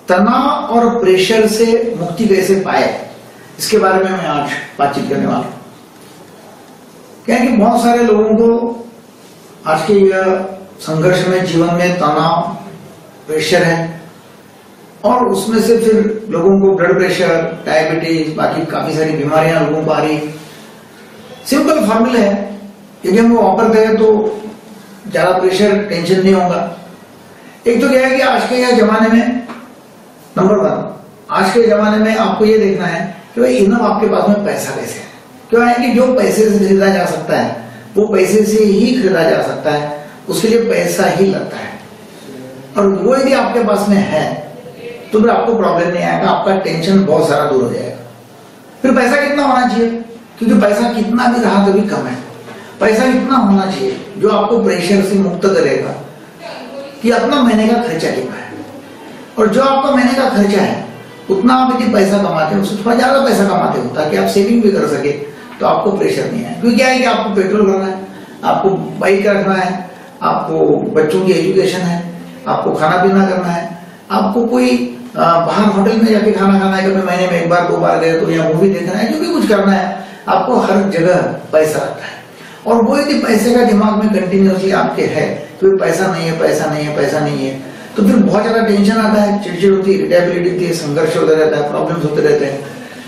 तनाव और प्रेशर से मुक्ति कैसे पाए, इसके बारे में मैं आज बातचीत करने वाला हूं। क्या है कि बहुत सारे लोगों को आज के यह संघर्ष में जीवन में तनाव, प्रेशर है और उसमें से फिर लोगों को ब्लड प्रेशर, डायबिटीज, बाकी काफी सारी बीमारियां लोगों को आ रही। सिंपल फॉर्मूला है, यदि हम वो वापरते हैं तो ज्यादा प्रेशर, टेंशन नहीं होगा। एक तो क्या है कि आज के यह जमाने में नंबर 1, आज के जमाने में आपको ये देखना है कि भाई इनफ आपके पास में पैसा कैसे है। क्यों है कि जो पैसे से खरीदा जा सकता है वो पैसे से ही खरीदा जा सकता है, उसके लिए पैसा ही लगता है। और वो यदि आपके पास में है तो फिर आपको प्रॉब्लम नहीं आएगा, आपका टेंशन बहुत सारा दूर हो जाएगा। फिर पैसा कितना होना चाहिए, क्योंकि पैसा कितना भी रहा कभी कम है। पैसा इतना होना चाहिए जो आपको प्रेशर से मुक्त करेगा कि अपना महीने का खर्चा कितना है, और जो आपका महीने का खर्चा है उतना आप यदि पैसा कमाते हो, उससे थोड़ा ज्यादा पैसा कमाते हो ताकि आप सेविंग भी कर सके, तो आपको प्रेशर नहीं है। क्योंकि क्या है कि आपको पेट्रोल भरना है, आपको बाइक रखना है, आपको बच्चों की एजुकेशन है, आपको खाना पीना करना है, आपको कोई बाहर होटल में जाके खाना खाना है, कभी महीने में 1 बार 2 बार गए तो, या मूवी देखना है, जो भी कुछ करना है, आपको हर जगह पैसा लगता है। और वो यदि पैसे का दिमाग में कंटिन्यूसली आपके है तो पैसा नहीं है, पैसा नहीं है, पैसा नहीं है, तो फिर बहुत ज्यादा टेंशन आता है, चिड़चिड़ होती है, इरिटेबिलिटी होती है, संघर्ष होता रहता है, प्रॉब्लम्स होते रहते हैं।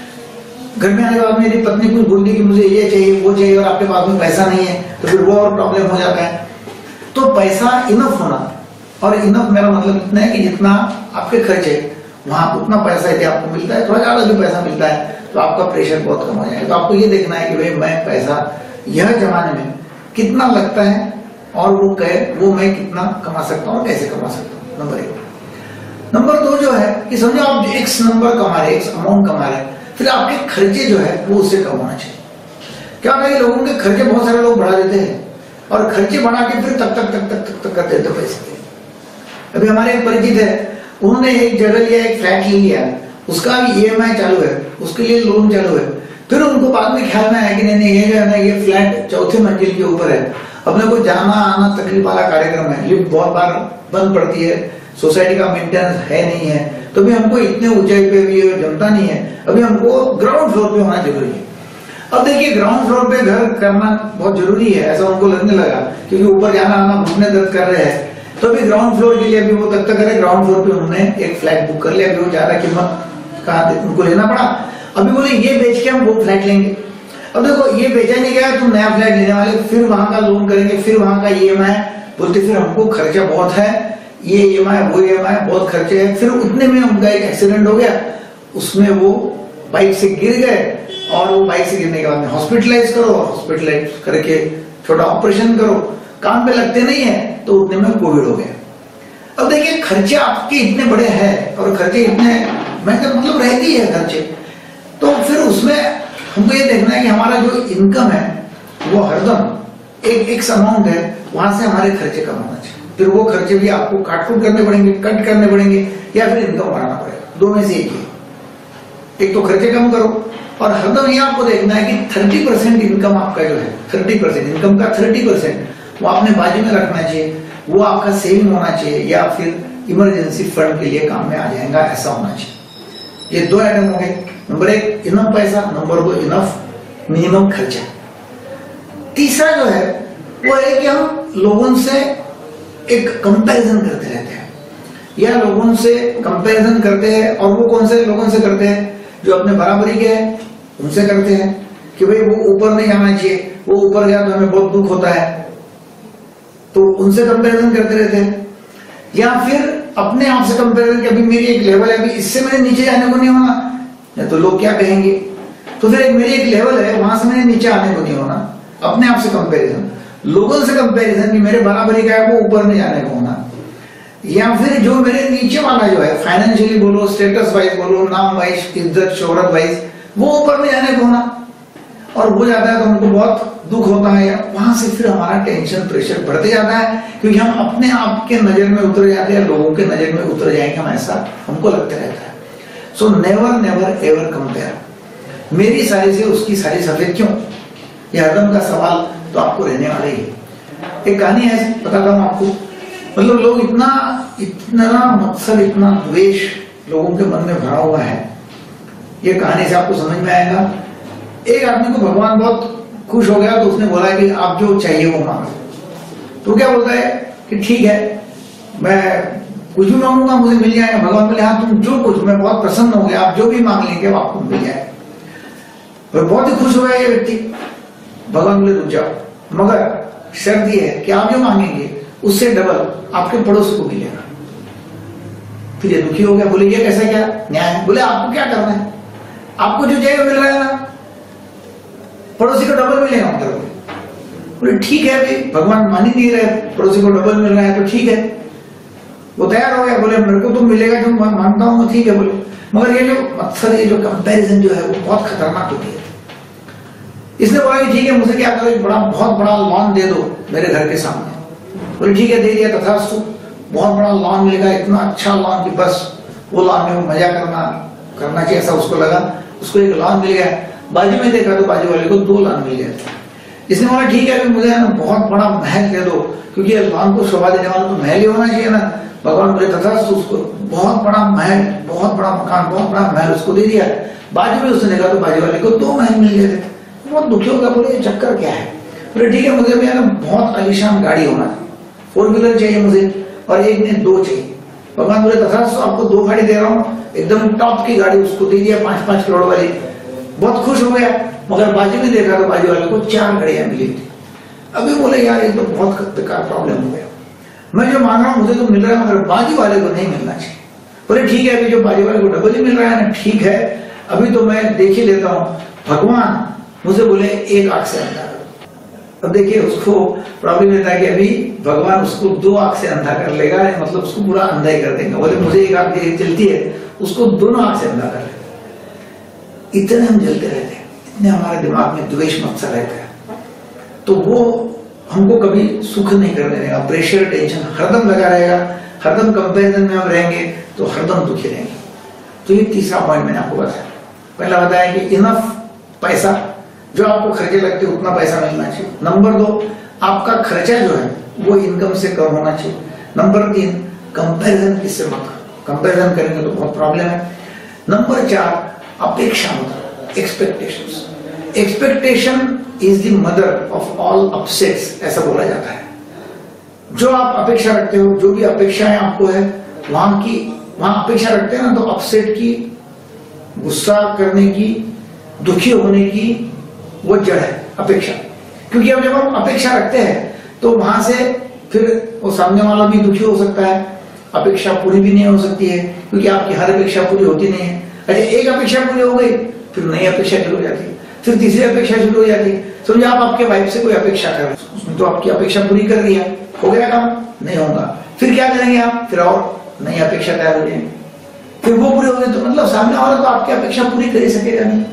घर में आने के बाद मेरी पत्नी कुछ बोल दी कि मुझे ये चाहिए वो चाहिए और आपके पास में पैसा नहीं है, तो फिर वो और प्रॉब्लम हो जाता है। तो पैसा इनफ होना, और इनफ मेरा मतलब इतना है कि जितना आपके खर्च है वहां उतना पैसा यदि आपको मिलता है, थोड़ा ज्यादा भी पैसा मिलता है तो आपका प्रेशर बहुत कम हो जाएगा। तो आपको ये देखना है कि भाई मैं पैसा यह जमाने में कितना लगता है और वो मैं कितना कमा सकता हूँ और कैसे कमा सकता हूँ, नंबर 1। नंबर 2 जो है कि समझो आप एक्स नंबर कमा रहे, एक्स अमाउंट कमा रहे, फिर आपके खर्चे जो है वो उससे कम होना चाहिए। क्या होता है, लोगों के खर्चे बहुत सारे लोग बढ़ा देते हैं और खर्चे बढ़ा के फिर तक करते देते पैसे। अभी हमारे एक परिचित है, उन्होंने एक जगह लिया, एक फ्लैट ले लिया, उसका भी EMI चालू है, उसके लिए लोन चालू है। फिर उनको बाद में ख्याल में आया कि नहीं ये जो है ना, ये फ्लैट 4थी मंजिल के ऊपर है, अपने को जाना आना तकलीफ वाला कार्यक्रम है, लिफ्ट बहुत बार बंद पड़ती है, सोसाइटी का मेंटेनेंस है नहीं है, तो भी हमको इतने ऊंचाई पे भी जमता नहीं है, अभी हमको ग्राउंड फ्लोर पे होना जरूरी है। अब देखिए ग्राउंड फ्लोर पे घर करना बहुत जरूरी है, ऐसा उनको लगने लगा, क्योंकि ऊपर जाना आना घुटने दर्द कर रहे हैं। तो अभी ग्राउंड फ्लोर के लिए अभी वो तक करे, ग्राउंड फ्लोर पे उन्होंने एक फ्लैट बुक कर लिया। अभी वो ज्यादा कीमत का उनको लेना पड़ा। अभी बोले ये बेच के हम वो फ्लैट लेंगे। अब देखो ये बेचा नहीं गया, तुम नया फ्लैट लेने वाले, फिर वहां का लोन करेंगे, फिर वहां का EMI, बोलते फिर हमको खर्चा बहुत है, ये EMI वो EMI बहुत खर्चे है। फिर उतने में उनका एक एक्सीडेंट हो गया, उसमें वो बाइक से गिर गए और वो बाइक से गिरने के बाद में हॉस्पिटलाइज करो, हॉस्पिटलाइज करके छोटा ऑपरेशन करो, काम पे लगते नहीं है, तो उतने में कोविड हो गया। अब देखिए खर्चे आपके इतने बड़े हैं और खर्चे इतने मतलब रहती है खर्चे, तो फिर उसमें हमको ये देखना है कि हमारा जो इनकम है वो हरदम एक अमाउंट है, वहां से हमारे खर्चे कम होना चाहिए। फिर वो खर्चे भी आपको काट करने पड़ेंगे, कट करने पड़ेंगे, या फिर इनकम बढ़ाना पड़ेगा, दो में से एक ही। एक तो खर्चे कम करो, और हरदम ये आपको देखना है कि 30% इनकम आपका जो है, 30% इनकम का 30% वो आपने बाजू में रखना चाहिए, वो आपका सेविंग होना चाहिए, या फिर इमरजेंसी फंड के लिए काम में आ जाएगा, ऐसा होना चाहिए। ये 2 आइटम हो गए, नंबर 1 इनफ पैसा, नंबर 2 इनफ मिनिमम खर्चा। तीसरा जो है वो है कि हम लोगों से एक कंपैरिजन करते रहते हैं, या लोगों से कंपैरिजन करते हैं, और वो कौन से लोगों से करते हैं, जो अपने बराबरी के हैं उनसे करते हैं कि भाई वो ऊपर नहीं जाना चाहिए, वो ऊपर गया तो हमें बहुत दुख होता है, तो उनसे कंपैरिजन करते रहते हैं। या फिर अपने आप से कंपैरिजन कि अभी मेरी एक लेवल है, अभी इससे मेरे नीचे जाने को नहीं होना, तो लोग क्या कहेंगे, तो फिर मेरी एक लेवल है, वहां से मेरे नीचे आने को नहीं होना। अपने आप से कंपैरिजन, लोगों से कंपैरिजन कि मेरे बराबरी का है वो ऊपर नहीं जाने को होना। या फिर जो मेरे नीचे वाला जो है, फाइनेंशियली बोलो, स्टेटस वाइज बोलो, नाम वाइज, इज्जत शोहरत वाइज, वो ऊपर नहीं जाने को होना, और वो जाता है तो हमको बहुत दुख होता है। वहां से फिर हमारा टेंशन प्रेशर बढ़ते जाता है, क्योंकि हम अपने आप के नजर में उतर जाते हैं, लोगों के नजर में उतर जाएंगे हम, ऐसा हमको लगता रहता है। सो नेवर एवर कंपेयर, मेरी साड़ी से उसकी साड़ी सफेद क्यों, ये हरदम का सवाल तो आपको रहने वाला ही है। एक कहानी है, बताता हूं आपको। मतलब लोग इतना मत्सर, इतना द्वेष लोगों के मन में भरा हुआ है। ये कहानी से आपको समझ में आएगा। एक आदमी को भगवान बहुत खुश हो गया तो उसने बोला कि आप जो चाहिए वो मांगो। तो क्या बोलता है कि ठीक है, मैं कुछ भी मांगूंगा मुझे मिल जाएगा। भगवान बोले हाँ तुम जो कुछ, मैं बहुत प्रसन्न हो गया, आप जो भी मांग लेंगे वो आपको मिल जाएगा। और बहुत ही खुश हो गया ये व्यक्ति। भगवान बोले रुक जाओ, मगर शर्त ये है कि आप जो मांगेंगे उससे डबल आपके पड़ोसी को मिलेगा। फिर ये दुखी हो गया, बोले ये कैसा क्या न्याय? बोले आपको क्या करना है, आपको जो चाहिए मिल रहा है ना, पड़ोसी को डबल मिलेगा मतलब। बोले ठीक है भाई, भगवान मान ही नहीं रहे, पड़ोसी को डबल मिल रहा है तो ठीक है। वो तैयार हो गया, बोले मेरे को तो मिलेगा जो मानता हूँ ठीक है। बोले मगर ये जो अक्सर ये जो कंपैरिजन जो है वो बहुत खतरनाक होती है। इसने बोला कि ठीक है, मुझे क्या करो, एक बहुत बड़ा लॉन दे दो मेरे घर के सामने। बोले ठीक है, दे दिया, तथास्तु। बहुत बड़ा लॉन मिलेगा, इतना अच्छा लॉन कि बस वो लॉन में वो मजा करना चाहिए ऐसा उसको लगा। उसको एक लॉन मिल गया। बाजू में देखा तो बाजू वाले को 2 लॉन मिल गए। इसने बोला ठीक है, मुझे ना बहुत बड़ा महल दे दो, क्योंकि लॉन को शोभा देने वाला तो महल ही होना चाहिए ना। भगवान बोले तथास्तु। उसको बहुत बड़ा महल, बहुत बड़ा मकान, बहुत बड़ा महल उसको दे दिया। बाजू में उसने देखा तो बाजू वाले को 2 महल मिल गए थे। बहुत दुखी होगा, बोले ये चक्कर क्या है? बोले ठीक है, मुझे भी ना बहुत आलीशान गाड़ी होना है, 4 व्हीलर चाहिए मुझे, और एक ने 2 चाहिए। भगवान बोले तथास्तु, आपको 2 गाड़ी दे रहा हूँ, एकदम टॉप की गाड़ी उसको दे दिया, 5-5 करोड़ वाली। बहुत खुश हो गया, मगर बाजू में देखा तो बाजू वाले को 4 गाड़ियां मिली थी। अभी बोले यार ये तो बहुत बेकार प्रॉब्लम हो गया, मैं जो मांग रहा हूं मुझे तो मिल रहा है मगर बाजू वाले को नहीं मिलना चाहिए। बोले ठीक है, अभी जो बाजू वाले को डबल ही मिल रहा है ना, ठीक है, अभी तो मैं देख ही लेता हूँ। भगवान मुझे बोले 1 आंख से अंधा कर। अब देखिए उसको प्रॉब्लम ये था कि अभी भगवान उसको 2 आंख से अंधा कर लेगा, मतलब उसको पूरा अंधा ही कर देंगे। बोले मुझे 1 आंख चलती है, उसको दोनों आंख से अंधा कर लेगा। इतने हम जलते रहते हैं, इतने हमारे दिमाग में द्वेष मत्सर रहता है, तो वो हमको कभी सुख नहीं करने देगा। प्रेशर, टेंशन हरदम लगा रहेगा, हरदम कंपैरिजन में हम रहेंगे तो हरदम दुखी रहेंगे। तो ये तीसरा पॉइंट मैंने आपको बताया। पहला बताया कि इनफ पैसा, जो आपको खर्चे लगते हैं उतना पैसा मिलना चाहिए। नंबर 2, आपका खर्चा जो है वो इनकम से कम होना चाहिए। नंबर 3, कंपैरिजन किससे मत करो, कंपैरिजन करेंगे तो बहुत प्रॉब्लम है। नंबर 4, अपेक्षा मत, expectations. Expectation is the mother of all upsets, ऐसा बोला जाता है। जो आप अपेक्षा रखते हो, जो भी अपेक्षाएं आपको है, वहां अपेक्षा रखते हैं ना, तो अपसेट की, गुस्सा करने की, दुखी होने की वो जड़ है अपेक्षा। क्योंकि अब जब हम अपेक्षा रखते हैं तो वहां से फिर वो सामने वाला भी दुखी हो सकता है, अपेक्षा पूरी भी नहीं हो सकती है, क्योंकि आपकी हर अपेक्षा पूरी होती नहीं है। अच्छा, एक अपेक्षा पूरी हो गई, फिर नई अपेक्षा शुरू हो जाती है, फिर तीसरी अपेक्षा शुरू हो जाती है। समझे आप आपके वाइफ से कोई अपेक्षा कर रहे हैं, उसने तो आपकी अपेक्षा पूरी कर दिया, हो गया काम, नहीं होगा, फिर क्या करेंगे आप? फिर और नई अपेक्षा तैयार हो जाएंगे, फिर वो पूरी हो गई, तो मतलब सामने वाला तो आपकी अपेक्षा पूरी कर ही सकेगा नहीं।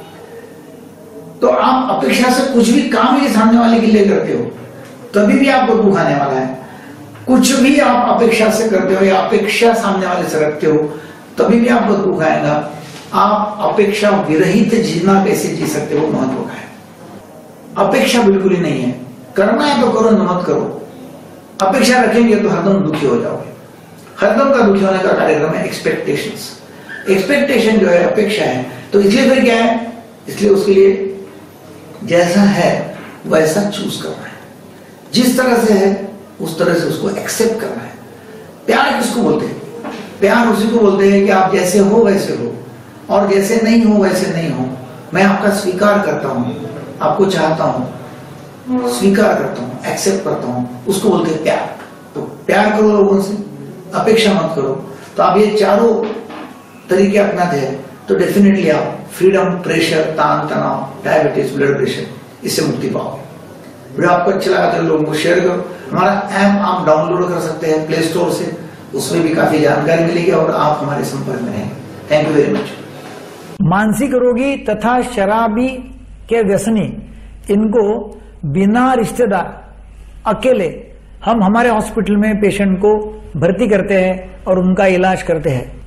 तो आप अपेक्षा से कुछ भी काम ही सामने वाले के लिए करते हो, तभी भी आपको दुख आने वाला है। कुछ भी आप अपेक्षा से करते हो या अपेक्षा सामने वाले से रखते हो, तभी भी आपको दुख आएगा। आप अपेक्षा विरहित जीना कैसे जी सकते हो, महत्व का है। अपेक्षा बिल्कुल ही नहीं है, करना है तो करो, न मत करो। अपेक्षा रखेंगे तो हरदम दुखी हो जाओगे। हरदम का दुखी होने का कार्यक्रम है एक्सपेक्टेशंस। एक्सपेक्टेशन जो है अपेक्षा है, तो इसलिए फिर क्या है, इसलिए उसके लिए जैसा है वैसा चूज करना है, जिस तरह से है उस तरह से उसको एक्सेप्ट करना है। प्यार किसको बोलते हैं? प्यार उसी को बोलते हैं कि आप जैसे हो वैसे हो, और जैसे नहीं हो वैसे नहीं हो। मैं आपका स्वीकार करता हूं, आपको चाहता हूं, स्वीकार करता हूं, एक्सेप्ट करता हूं, उसको बोलते हैं प्यार। तो प्यार करो लोगों से, अपेक्षा मत करो। तो आप ये चारों तरीके अपनाते हैं तो डेफिनेटली आप फ्रीडम, प्रेशर, तान तनाव, डायबिटीज, ब्लड प्रेशर, इससे मुक्ति पाओगे। वीडियो आपको अच्छा लगा तो लोगों को शेयर करो। हमारा ऐप आप डाउनलोड कर सकते हैं प्ले स्टोर से, उसमें भी काफी जानकारी मिलेगी और आप हमारे संपर्क में रहेंगे। Thank you very much. मानसिक रोगी तथा शराबी के व्यसनी, इनको बिना रिश्तेदार अकेले हम हमारे हॉस्पिटल में पेशेंट को भर्ती करते हैं और उनका इलाज करते हैं।